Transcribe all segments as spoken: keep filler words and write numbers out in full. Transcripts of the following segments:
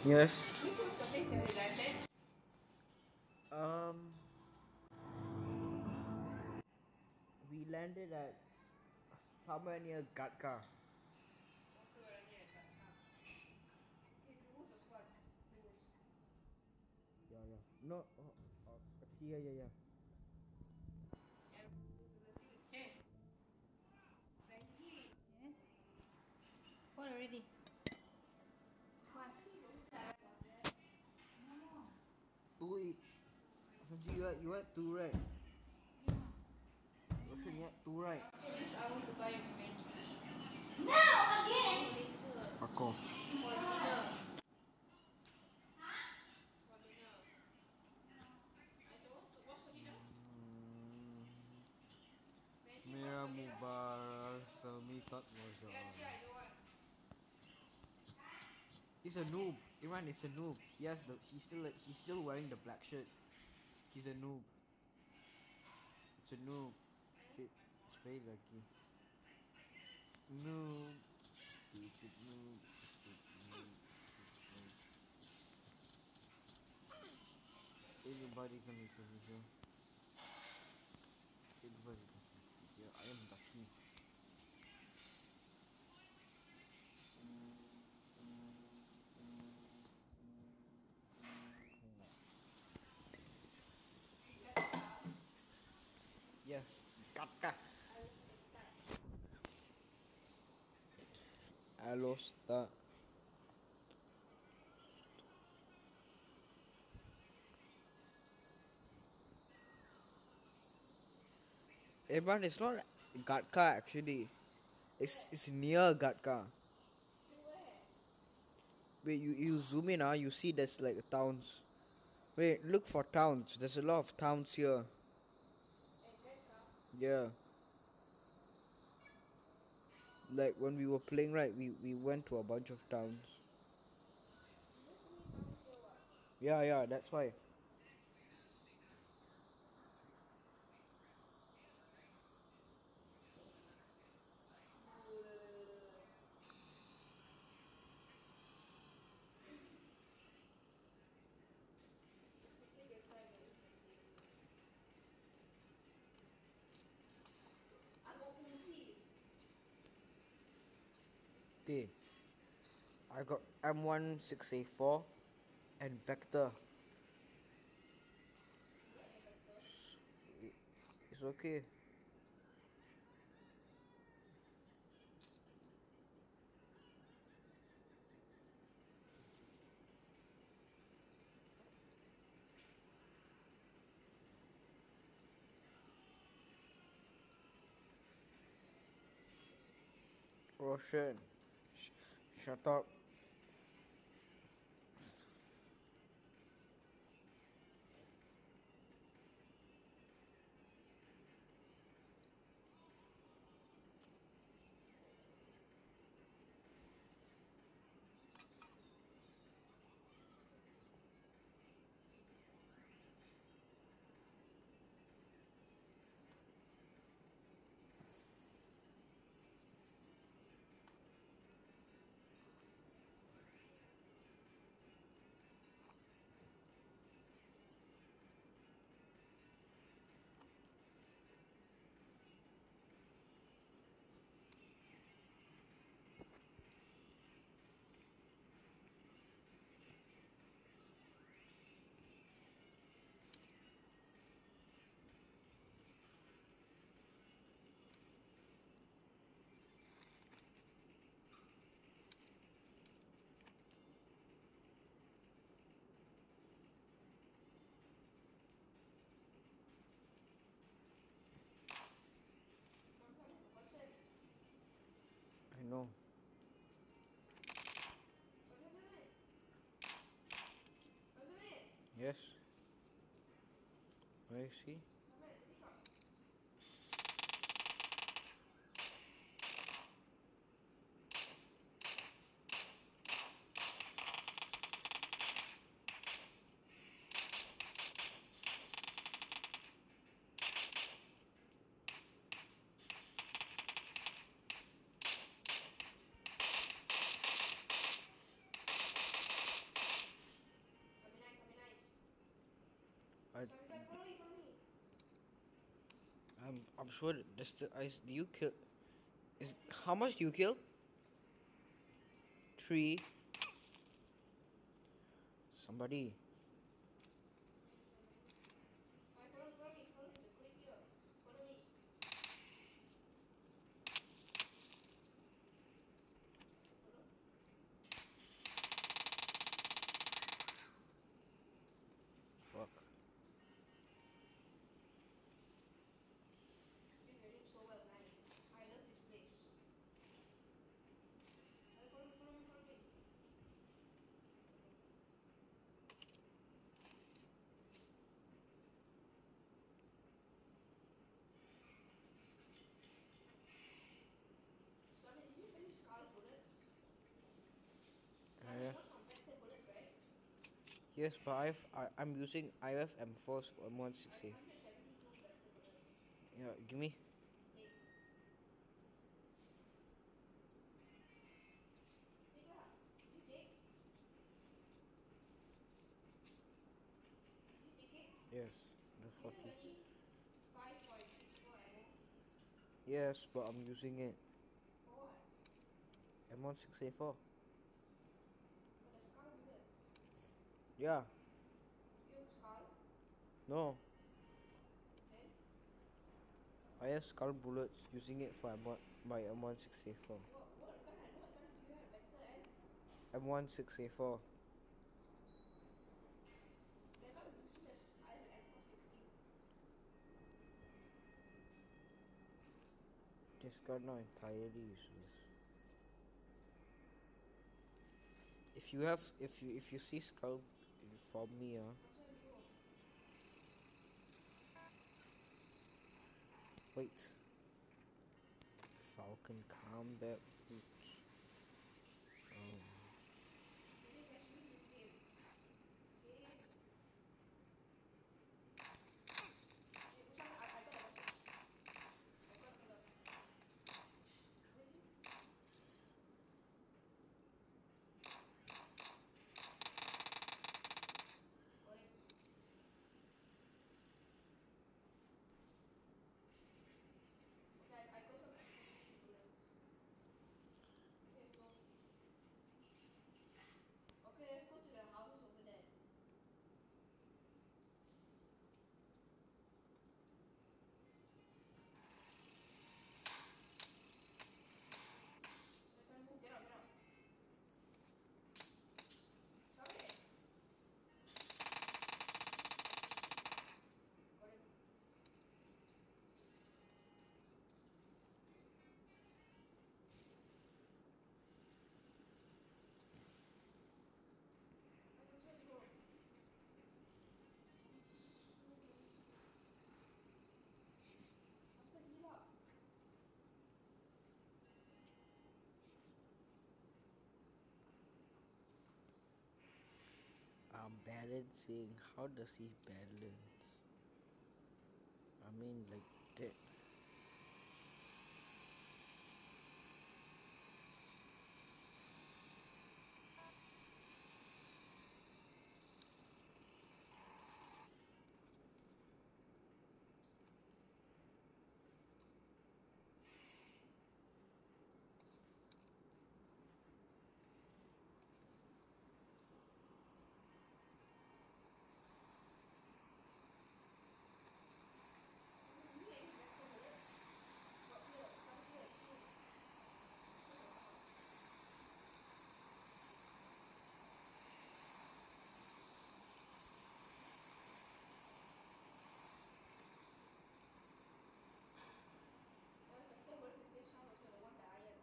Yes. Um, we landed at somewhere near Gatka. Yeah, yeah. No, oh, oh, yeah, yeah, yeah. Yes. What already? What? Two each. Sanji, you had, you had two, right? Listen, you had two, right? Finish, I want to buy Maggi. Now again. Later. Fuck off. For dinner. For dinner. I don't. What's for dinner? Maggi. What's Mera for dinner? Mubar Sami Tat was Yeah, on. see, I don't want. He's a noob. Iran is a noob. He has the. He's still. He's still wearing the black shirt. He's a noob. It's a noob. Shit. It's very lucky. Noob. Stupid noob. Stupid noob. Stupid noob. Anybody can make a video. Anybody can make a video. I am lucky. Yes. Kaka. Alosta. Eh, man, it's not Gatka actually. It's it's near Gatka. Wait, you, you zoom in, ah, you see there's like towns. Wait, look for towns. There's a lot of towns here. Yeah. Like when we were playing, right, we, we went to a bunch of towns. Yeah, yeah, that's why. Okay. I got M one six eight four and Vector. It's okay. Roshan. Sh- shut up. I know. Yes. Where is he? I, Sorry, sorry, follow me, follow me. I'm I'm sure that this the I do you kill is how much do you kill? Three. Somebody. Alright, follow, follow me, follow me. There's a crate here. Follow me. Follow. Fuck. You're doing so well, nice. I love this place. Alright, follow me, follow me, follow me. Sorry, did you finish Skull bullets? Uh, Sorry, yeah. you got some vector bullets, right? Yes, but I've I, I'm using I F M four M one six Alright, safe. one hundred seventy-two vector bullets. Yeah, give me. Take. Take lah. You take. Did you take it? Yes, the Do you have forty. any five point six four ammo? Yes, but I'm using it. For what? M one six A four. For the Skull bullets. Yeah. You have Skull? No. Then? I have skull bullets using it for M one, my M one six A four. What, what kind of, what guns do you have? Vector and? M one six A four. They're not useless. I have M four sixteen. This gun not entirely useless. If you have, if you if you see skull, inform me, ah. Outside we go. Wait. Falcon combat boots. Oh. Maybe let's win this game. Okay. Hey, Usama, I, I got a weapon. I got a killer. Where is he? Got him. Okay, I, I got some M four sixteen bullets. Okay, let's go. Okay, let's go to the houses over there. Sorry, sorry, move. Get out, get out. Sorry. Got him. Okay, let's go. Faster, heal up. I'm balancing. How does he balance? I mean, like that. You need any vector bullets? Got here, come here, shoot. Shoot the house. Alright, vector bullets in this house also, the one that I am.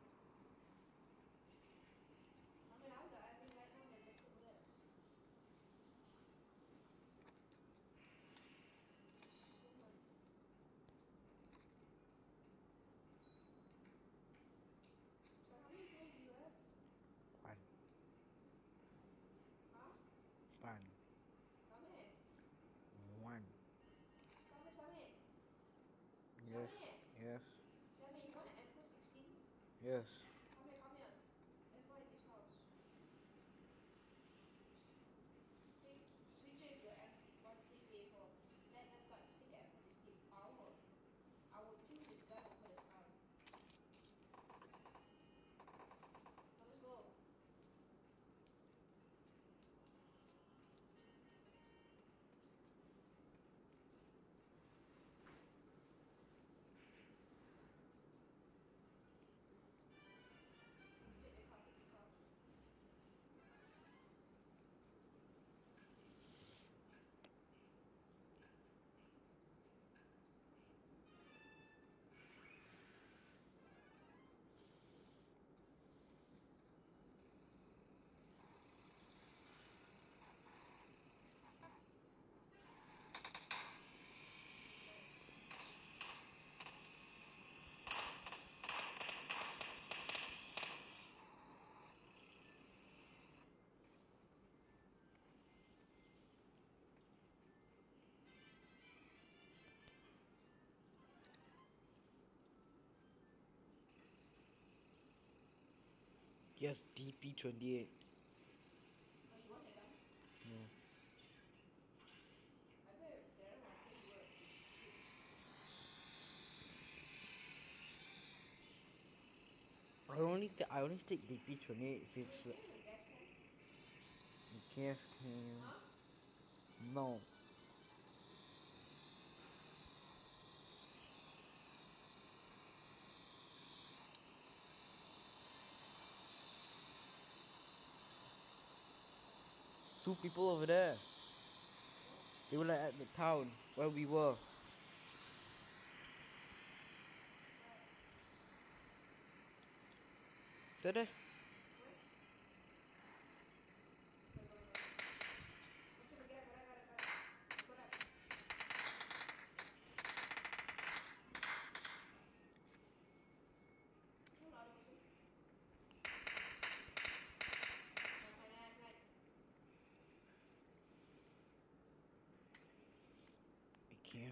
How many houses are I in right now with vector bullets? So many. So how many kills do you have? One. Huh? One. Come here. One. Come here, come here. Yes. Come here. Yes. Tell me, you want an M four sixteen? Yes. Come here, come here. Let's go in this house. Take, switch it to the M one six A four. Yes, D P twenty-eight. Oh, you want that gun? No. I bet Darren will take you up. I only t- I only take D P twenty-eight if it's Can like you have a gas can? gas can. Huh? No. Two people over there. What? They were like at the town where we were. Where? Did they? Where? Go, go, go. What's up, get it, got it, got it, got it. Let's go that. Too loud, Jose. Nice, nice, nice, nice. I can't.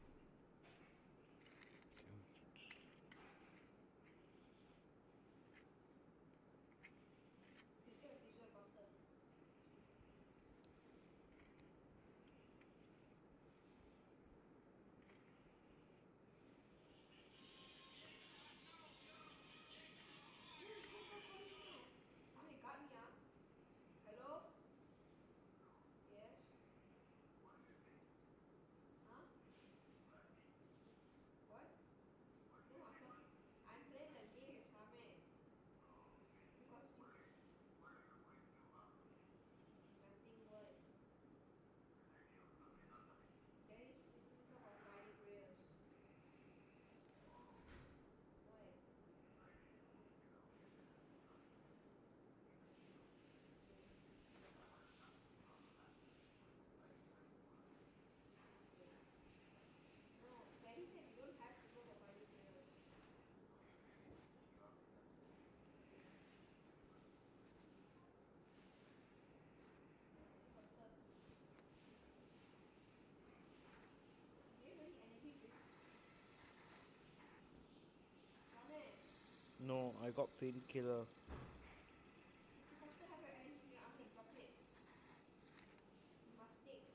Just get a t-shirt faster. Yes, go, go, go, go. Sammy got me, huh? Hello? Yes? Huh? What? No, I'm talking. I'm playing a game, Sammy. Because you... Nothing, what? There is people talk about Friday prayers. Why? Okay. No, Daddy said you don't have to go for Friday prayers. Go faster. Do you have any energy drinks? Sammy, No, I got painkiller. you faster have your energy drink. I'm gonna drop it. You must take.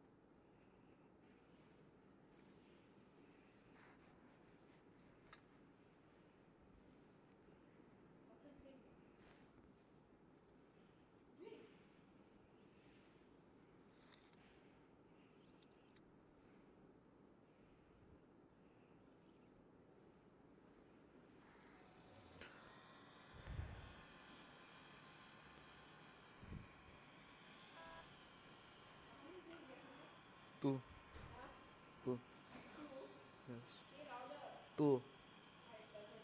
Faster drink. Drink. How many drinks you have, Sammy? Two. Huh? Two. Two? Yes. Say louder. Two. I have seven.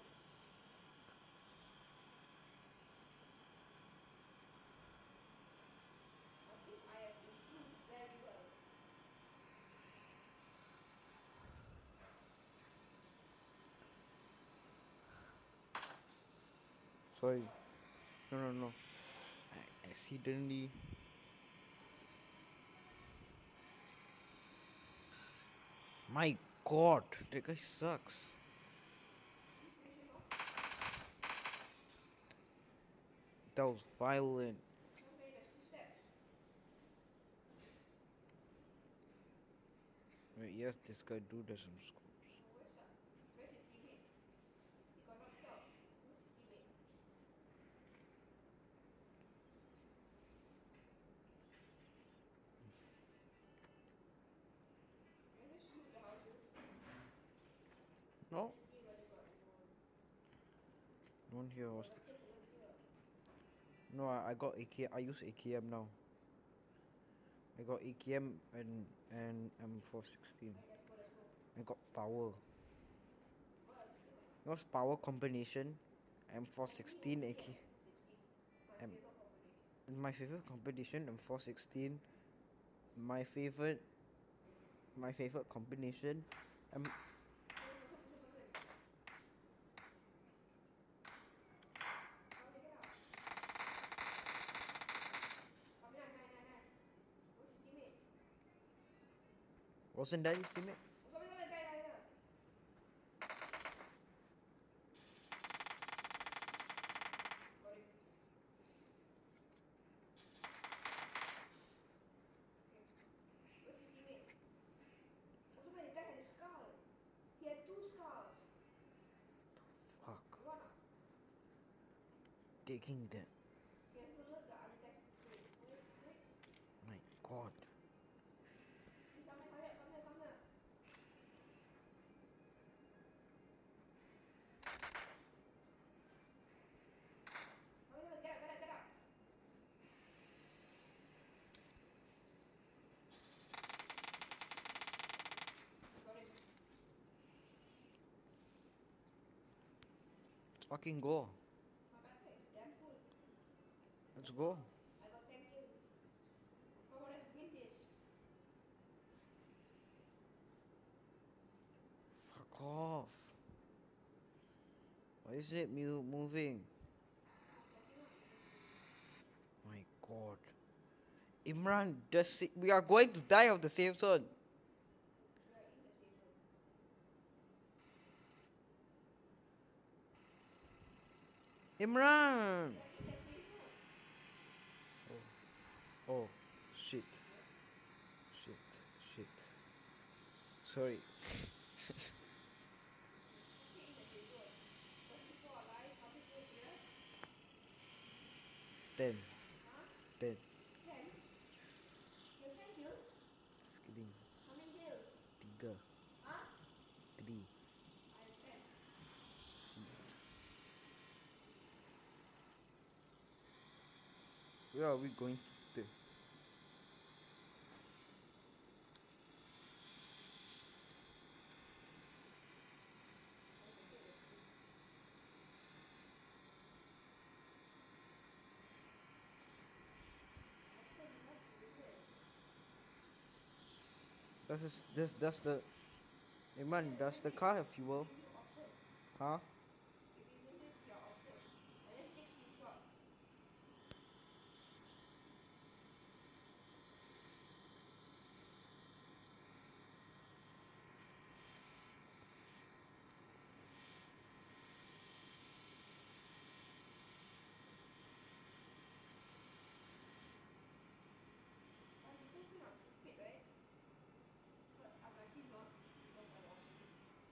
I think I have improved very well. Sorry. No, no, no. I accidentally. My God, that guy sucks. Did you finish him off? That was violent. Sammy, there's footsteps. Wait, yes, this guy do does some scopes. Oh, where's that? Where's his teammate? He got knocked out. Who's his teammate? Can I just shoot the houses? No, Let's see whether got anyone. no one here Oh, was. let's take a look here. No, I, I got A K. I use A K M now. I got A K M and and M four sixteen. Alright, let's go, let's go. I got power. What? Yeah. What's power combination? M four sixteen I A think K. it's M sixteen. My M. favorite combination. My favorite combination M four sixteen. My favorite. My favorite combination. M. Hey, person, person, person. Sammy, get out. Sammy, nice, nice, nice, nice. Where's his teammate? Wasn't that his teammate? Oh, Sammy, Sammy, guy, guy here. Got him. taking that. He has to learn the architect. Wait, wait, wait. My god. You come here, hurry up, come here, come here. Come here, get up, get up, get up. Got him. Let's fucking go. My backpack is damn full. Let's go. I got ten kills. Come on, let's win this. Fuck off. Why is it mu- moving? It's setting up. My god. Imran, the sa- we are going to die of the safe zone. We are in the safe zone. Imran! We are in the safe zone. Oh, shit. Shit. Shit. Sorry. Fucking in the safe zone. thirty-four alive, how many kills do you have? ten. Huh? ten. ten? You have ten kills? Just kidding. How many kills? Tiga. Huh? Three. I have ten. Where are we going to? Does this, this does the Imran, does the car have fuel? Give you Oxford. Huh? If you win this, you're Oxford. And then take screenshot. But you don't think I'm stupid, right? But I'm actually not because I was stupid.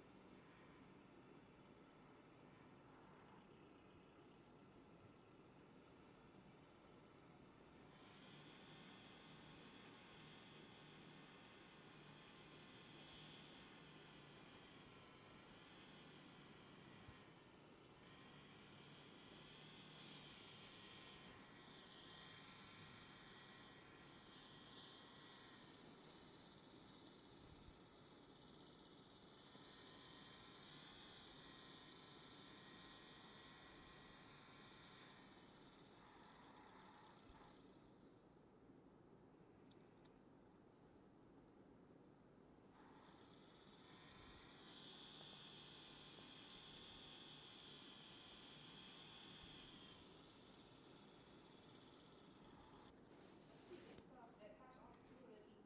Stupid stuff that cuts off fuel already.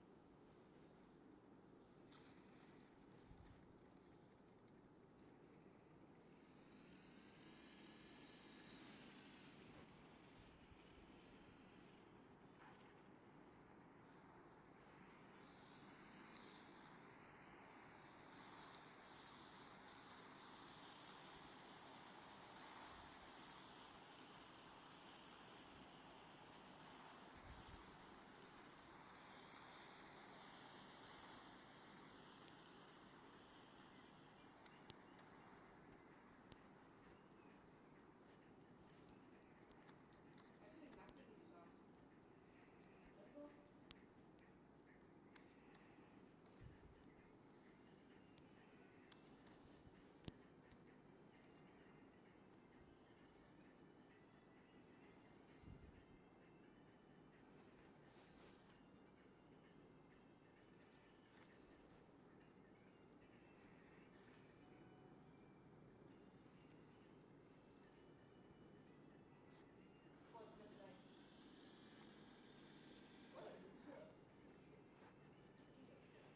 Actually, nothing is off. Let's go. Oh, somebody's died. What a loser. Shit. Piece of shit.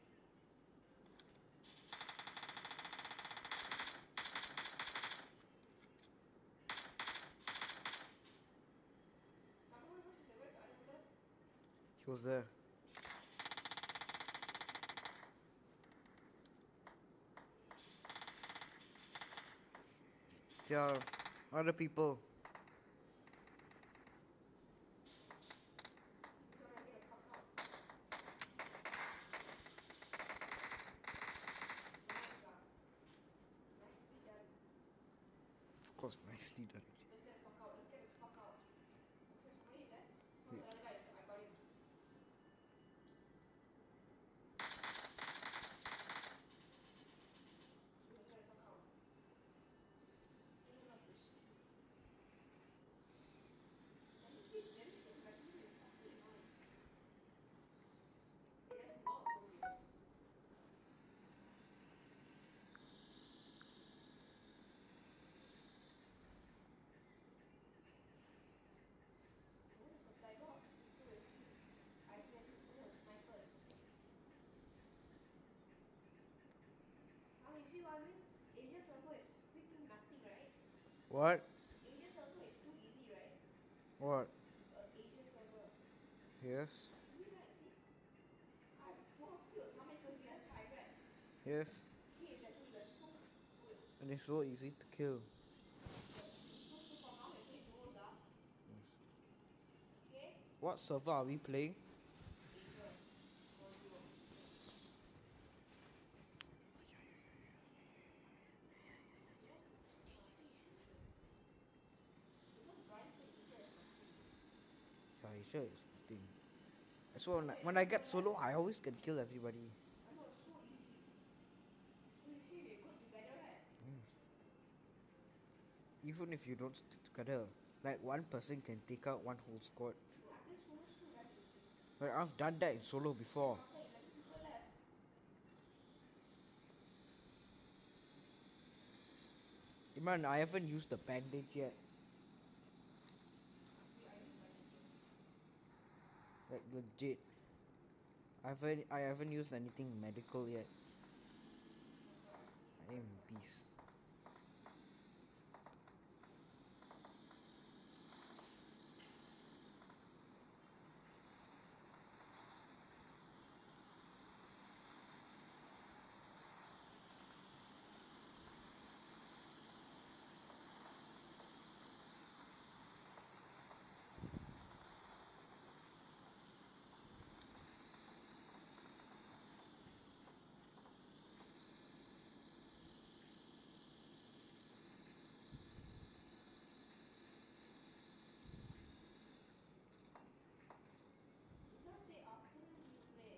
Someone was in the web, I don't know. He was there. There are other people. What? Asia server is too easy, right? What? Uh, Asia server. Yes. Easy, right? See? I have four kills. How many kills do you have? Five, right? Yes. See, exactly. You're so good. And it's so easy to kill. You're so super. How we play duos, ah? Okay? What server are we playing? Asia. Or duo. Because Brian said Asia is nothing. Yeah, sure it's nothing. So when I, when I get solo, I always can kill everybody. I know, it's so easy. So you see, we're good together, right? Even if you don't stick together, like one person can take out one whole squad. True, I play solos too, right? But I've done that in solo before. After eleven people left. Man, I haven't used the bandage yet. Actually, I use bandage. Like legit. I haven't I haven't used anything medical yet. I am beast. Does that say afternoon you play?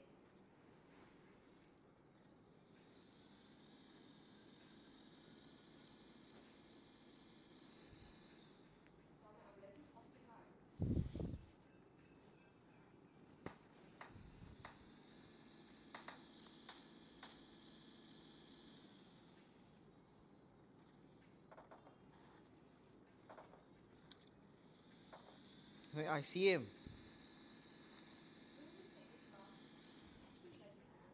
Oh, man, I'm lagging fucking hard. Wait, I see him. Can you just take this car? I keep lagging, man.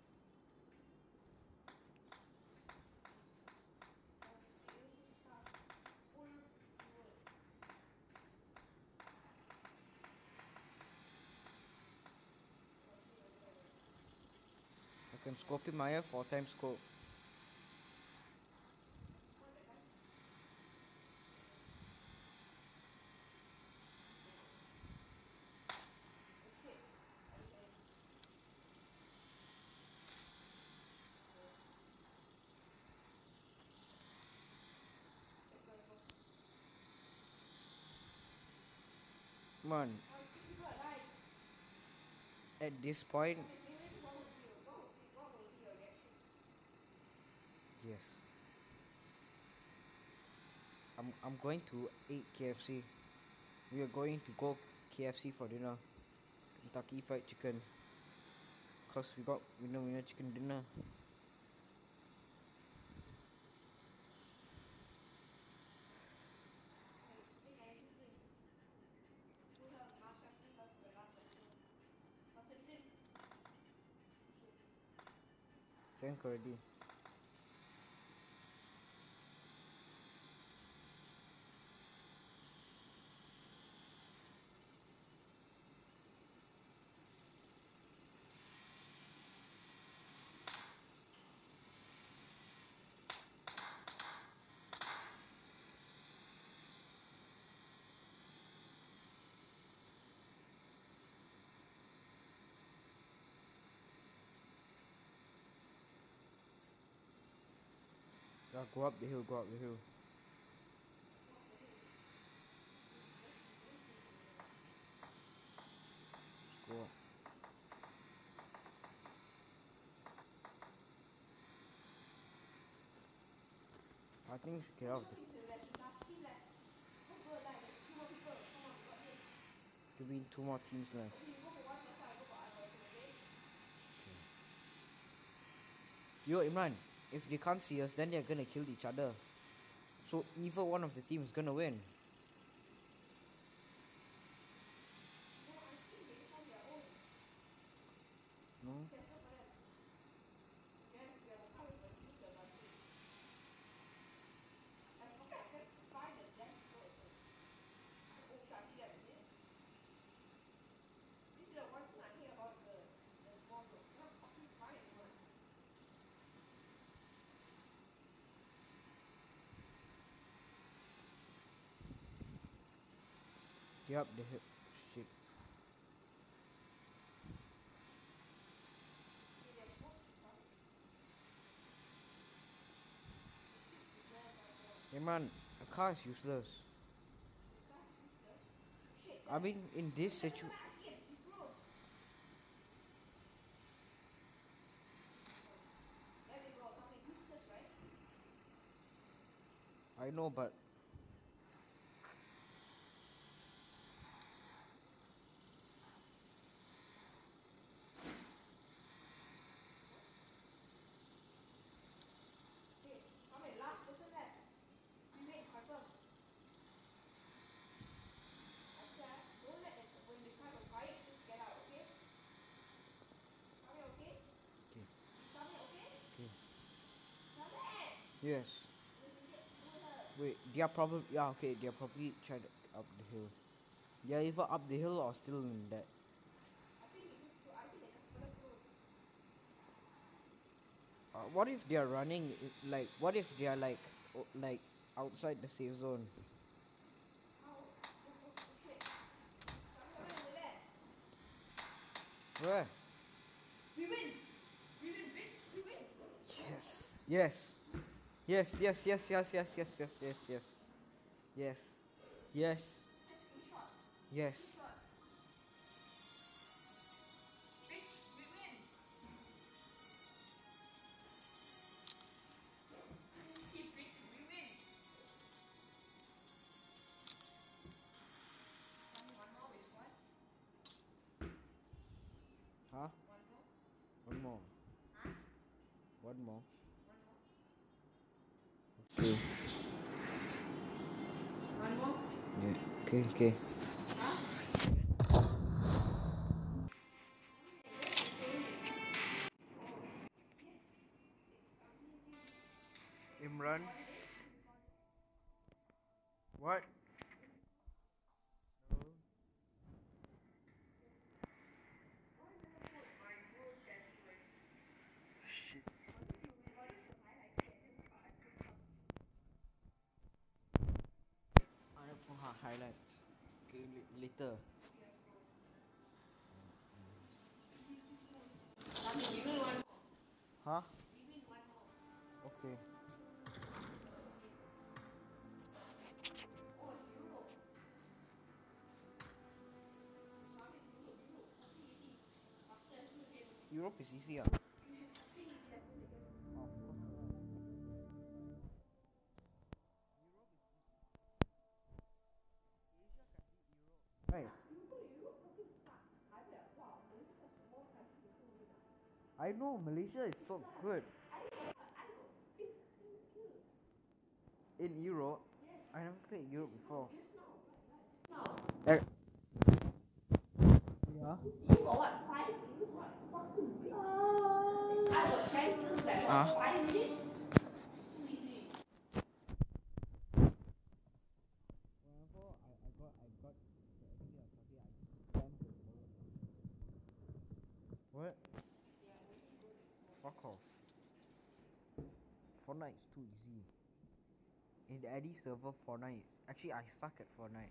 Uh, can you take this car? Full fuel. Oh, see, over there, over there. I can scope him higher, four times scope. What's the score that time? Oh shit. Sorry, sorry. Okay. Let's go, let's go. Man, Oh, it's two people alive. at this point, Tell me, can you rate what would be your, what would be, what will be your reaction? yes. I'm I'm going to eat K F C. We are going to go K F C for dinner. Kentucky Fried Chicken. Cause we got winner winner chicken dinner. Hey, pick anything drink. Who have last section left for the last section? Faster drink. Shit. Thank already. Yeah, go up the hill, go up the hill. What the hell? This, this, this thing over there. Go up. I think we should get How out of the many teams left? Last team left. One girl alive. There's two more people. Come on, we got this. to be two more teams left. Okay, you go for one person, I go for other person, okay? Yo, Imran, if they can't see us, then they're gonna kill each other. So either one of the teams is gonna win. No, I think they just on their own. No? Careful for them. We have, we have a car with a huge advantage. I forget, I get five Get up the hill. Shit. Hey man, a car is useless. I mean, in this situation. I know, but yes. Wait, they are probably yeah okay. They are probably trying to up the hill. They are either up the hill or still in that. Uh, what if they are running? i- Like, what if they are like, o- like outside the safe zone? Where? Yes. Yes. Yes. Yes. Yes. Yes. Yes. Yes. Yes. Yes. Yes. Yes. Yes. Yes. Huh? One more. One more. Okay. Yeah. Okay. Okay. Imran. What? Shit. I have for her highlights. Okay, li- later. Huh? Okay. Europe is easier. Right. I know Malaysia is so good. In Europe, I never played Europe before. Eh, yeah. Ah. Whenever I, I got I got the enemy or something, I spam the bullet. What? Fuck off. Fortnite is too easy. In the Eddie server, Fortnite. Actually, I suck at Fortnite.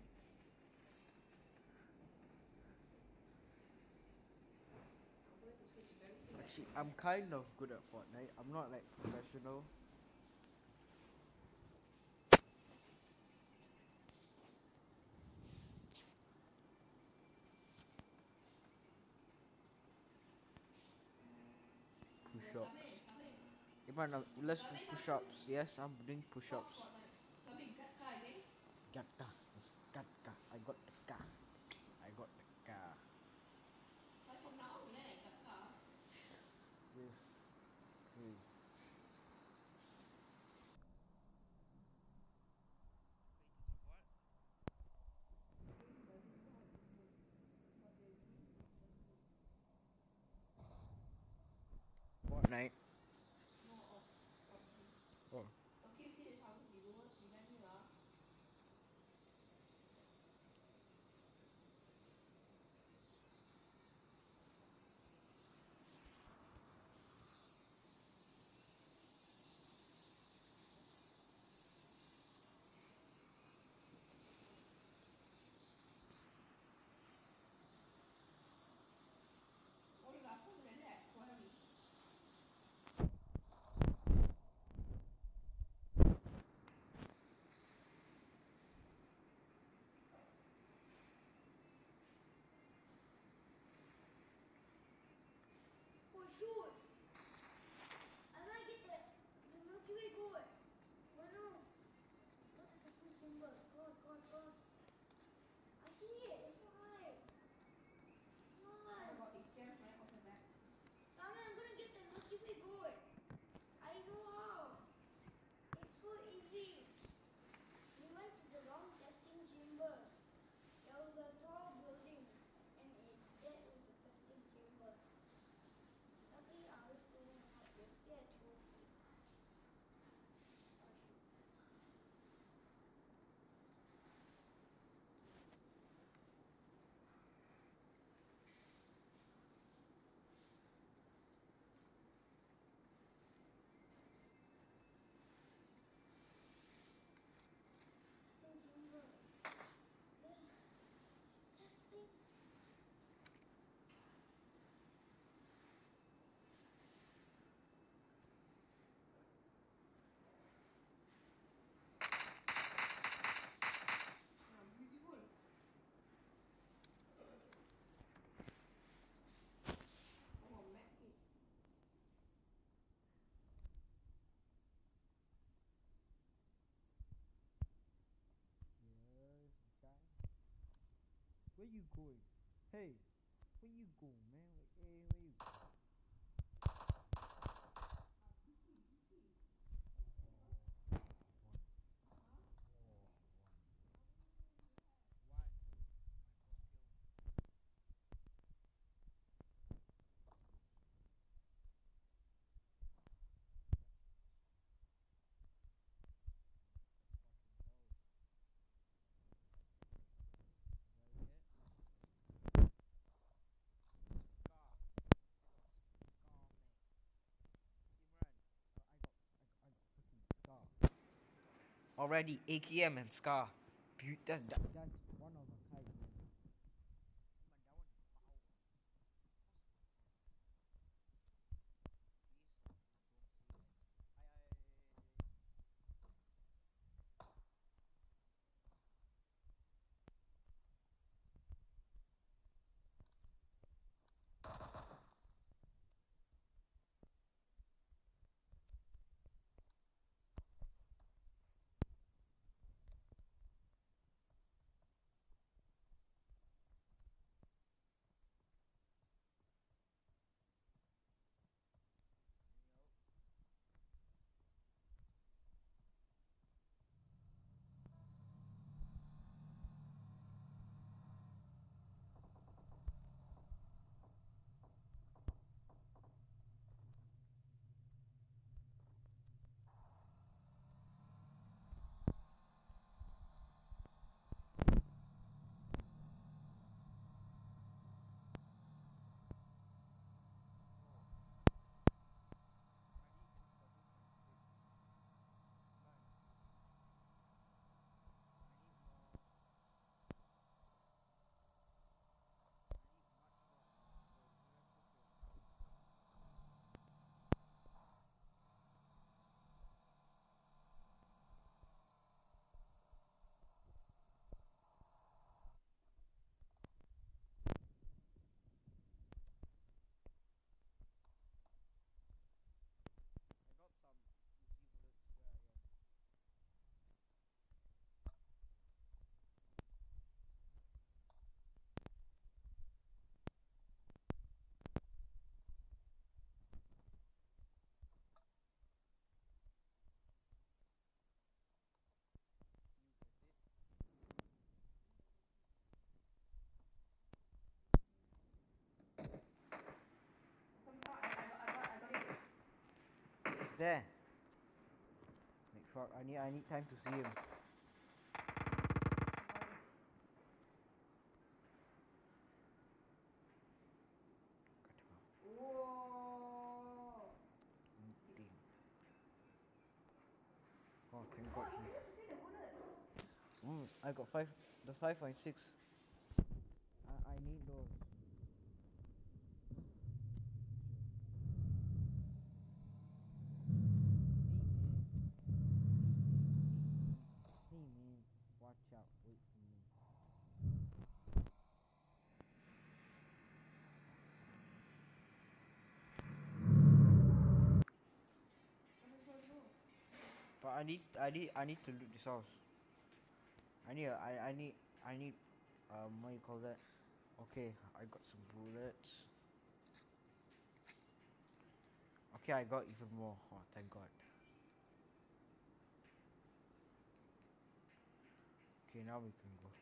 Actually, I'm kind of good at Fortnite. I'm not like professional. Push-ups. Iman, uh, let's do push-ups. Yes, I'm doing push-ups. Gatka. It's Gatka. I got the car. I got the car. Yes. Okay. Fortnite. Oh. Where you going? Hey, where you go, man? Where, hey, where you go? Already A K M and Scar. Be- that, that, that's one of a kind. Man. There. Like fuck, I need I need time to see him. Whoa. Damn. Oh, thank God. Oh, you have to see the bullet. Mm, I got five, the five point six. I I need those. Hey man, hey man, hey man, watch out, wait for me. But I need, I need, I need to loot this house. I need, a, I, I need, I need, um, what you call that? Okay, I got some bullets. Okay, I got even more. Oh, thank God. Okay, now we can go.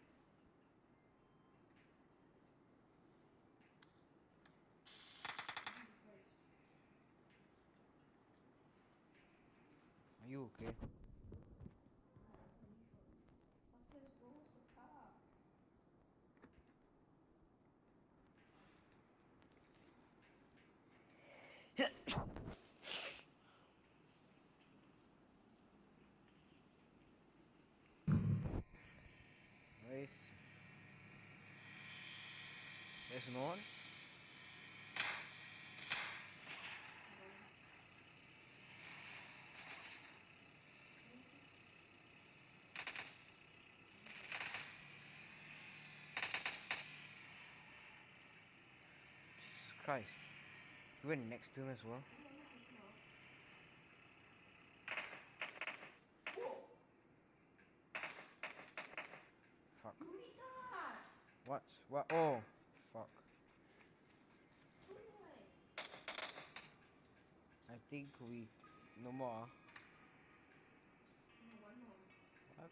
Are you okay? What's this? What's the car? Wait. There's no one? Jesus Christ. He went next to him as well. Whoa. Fuck. You retard. What? What? Oh, fuck. I think we no more. ah. No, one more. What?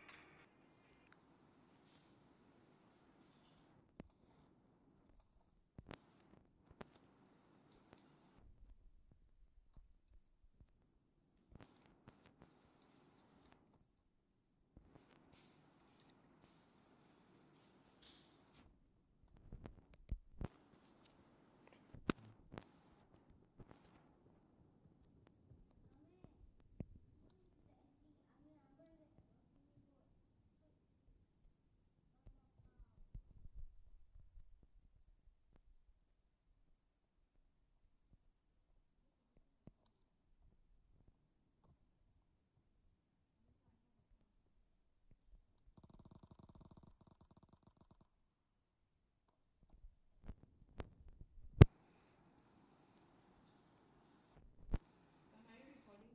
Am I recording?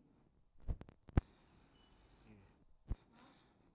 Huh?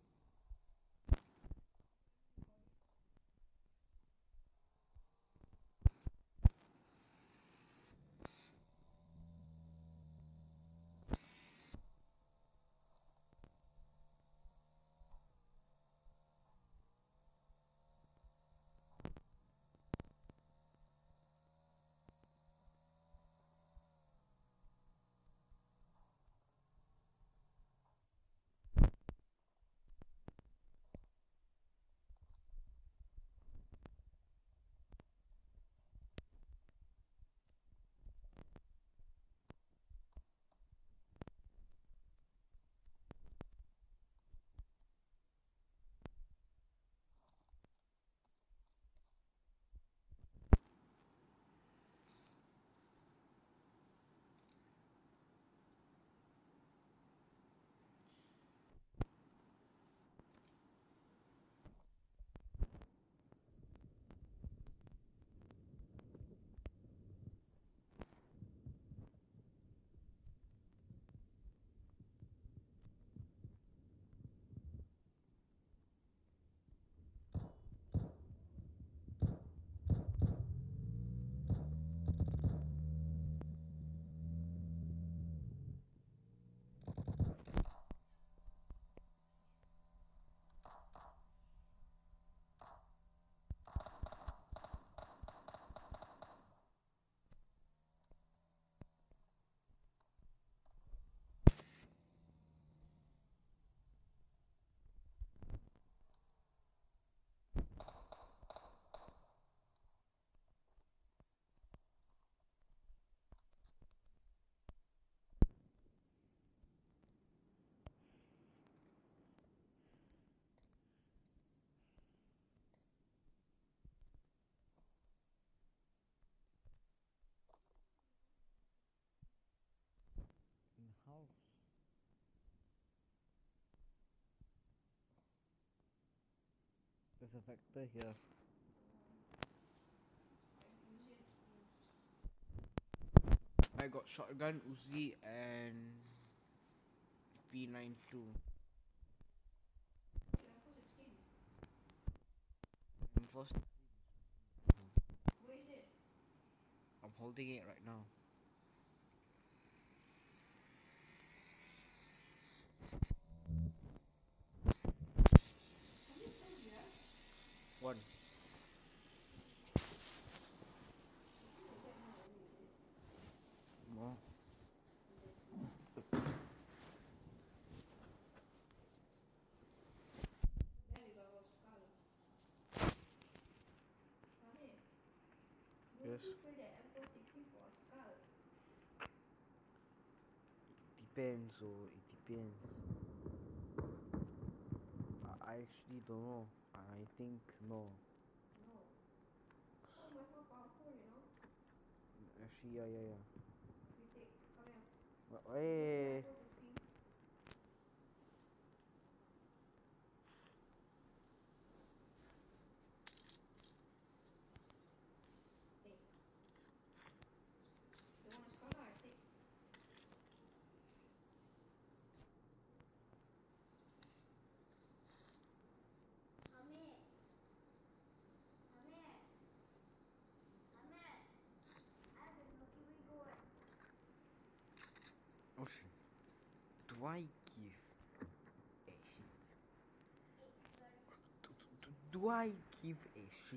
In house. There's a vector here. I got shotgun, Uzi, and P ninety-two. Is it four sixteen? I'm forced. Where is it? I'm holding it right now. How many phones do you have? One. You get more than me, is it? More. Then we got a skull. Amir, Yes. don't you trade the M four sixteen for a skull? Depends, oh, it depends. I, I actually don't know. I think no. No. So much more powerful, you know? Actually, yeah, yeah, yeah. You take, come here. But, You take the hey, M four sixteen. Take. You want a skull? I take. Amir. Do I give a shit? Do I give a shit?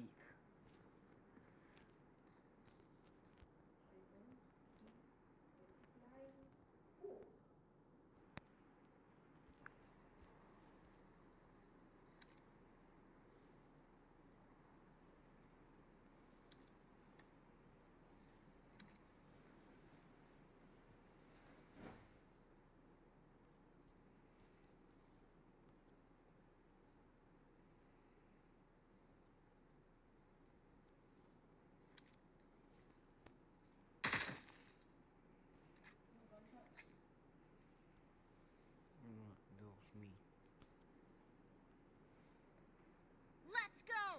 I don't give a flying fool. No gunshots. Mm, that was me. Let's go!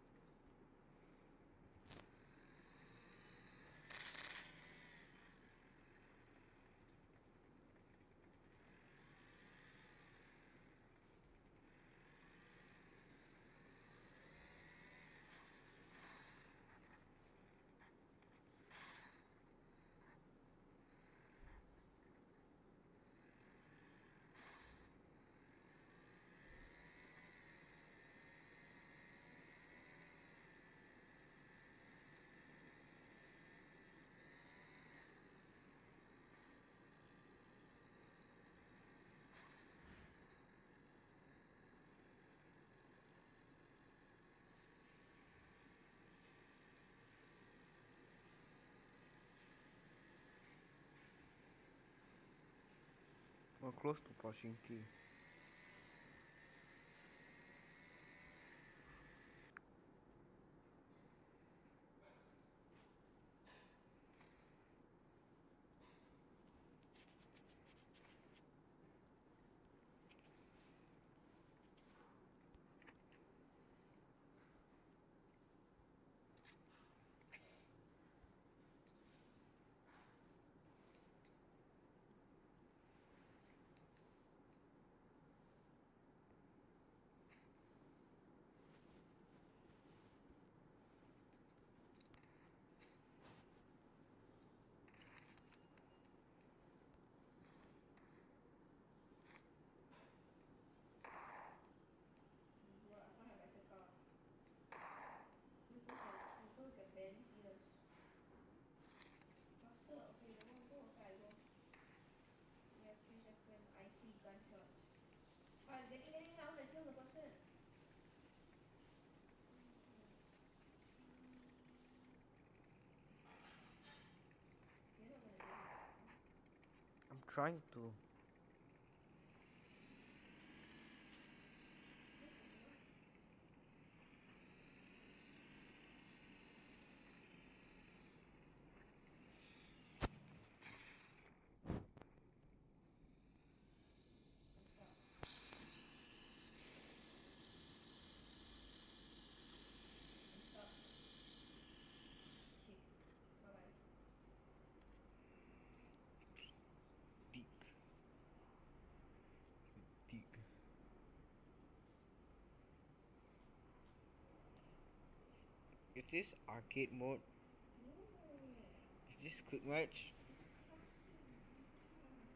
We're close to Pochinki. Gua I find a better car. People can people can barely see us. Faster, okay, don't want go, okay, I go. We have three seconds. I see gunshot. Alright, get in, get in the house and kill the person. You're not gonna do it. I'm trying to. I'm stuck. Shit. Bye bye. Dig. Dig. Is this arcade mode? No. Is this quick match? It's classic retard.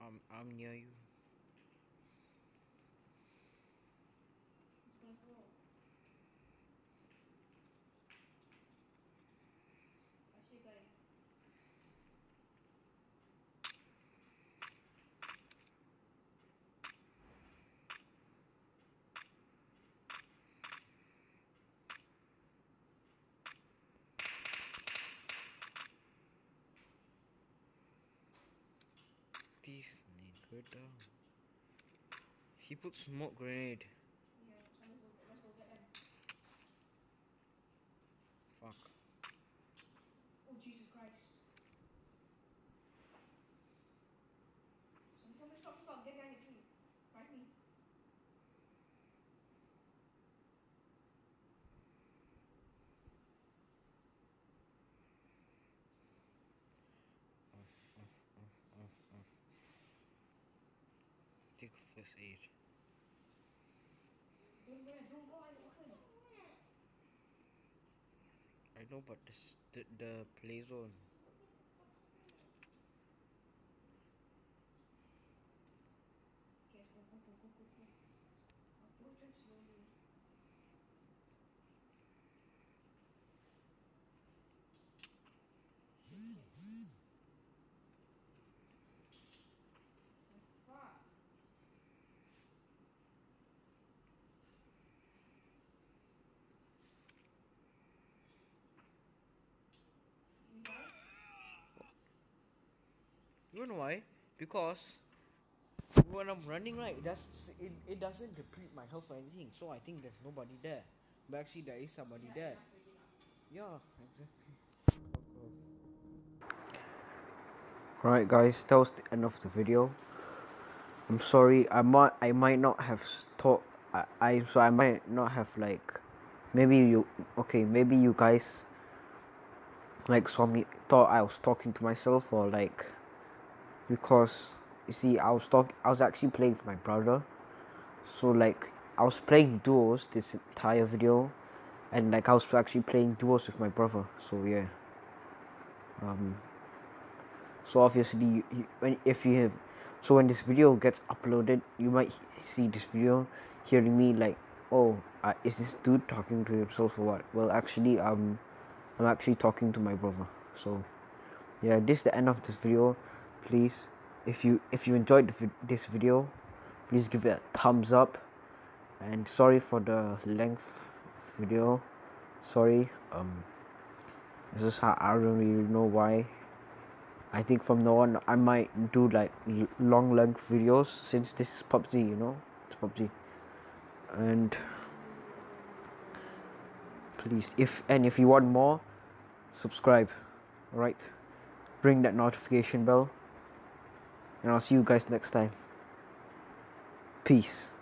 I'm I'm near you. Let's go. I see a guy. This nigga down. He put smoke grenade. Yeah, so let's go, let's go get them. Fuck. Oh, Jesus Christ. Somebody, somebody stop, stop, get behind the tree. Right me. Take first aid. Don't go, don't go, I walk in. I know, but this, the the play zone. Okay, let's go, go, go, go, go, go. Approach him slowly. Fuck. You die? You know why? Because when I'm running, right, that's it. It doesn't deplete my health or anything. So I think there's nobody there. But actually, there is somebody Yeah, there. enough already now. Yeah, exactly. Right, guys, that was the end of the video. I'm sorry. I might. I might not have talked. I. I. So I might not have like. Maybe you. Okay. Maybe you guys. Like saw me. Thought I was talking to myself, or like. Because you see, I was talk. I was actually playing with my brother. So like, I was playing duos this entire video, and like I was actually playing duos with my brother. So yeah. Um. So obviously, you, you, when if you have, so when this video gets uploaded, you might see this video, hearing me like, oh, uh, is this dude talking to himself or what? Well, actually, um, I'm actually talking to my brother. So, yeah, this is the end of this video. Please, if you if you enjoyed the, this video, please give it a thumbs up. And sorry for the length of the video. Sorry. Um, this is how I don't really know why. I think from now on I might do like l- long length videos since this is P U B G, you know, it's P U B G. And please, if and if you want more, subscribe. Alright, ring that notification bell, and I'll see you guys next time. Peace.